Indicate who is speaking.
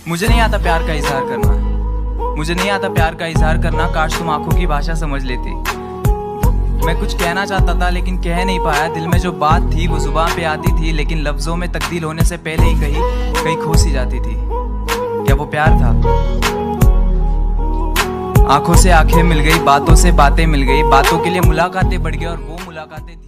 Speaker 1: मुझे नहीं आता प्यार का इजहार करना, मुझे नहीं आता प्यार का इजहार करना। काश तुम आंखों की भाषा समझ लेती। मैं कुछ कहना चाहता था लेकिन कह नहीं पाया। दिल में जो बात थी वो जुबान पे आती थी, लेकिन लफ्जों में तब्दील होने से पहले ही कहीं खो सी जाती थी। क्या वो प्यार था? आंखों से आंखें मिल गई, बातों से बातें मिल गई, बातों के लिए मुलाकातें बढ़ गई और वो मुलाकातें